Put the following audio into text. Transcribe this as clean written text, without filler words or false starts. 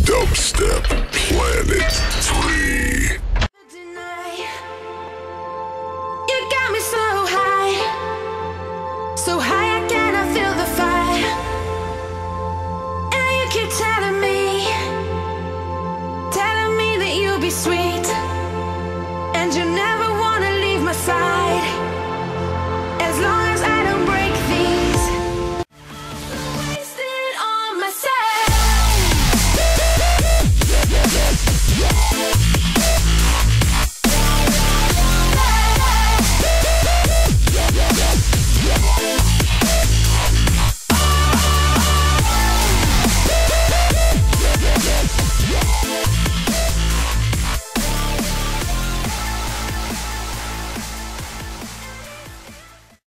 Dubstep Planet 3. You got me so high I cannot feel the fire. And you keep telling me that you'll be sweet.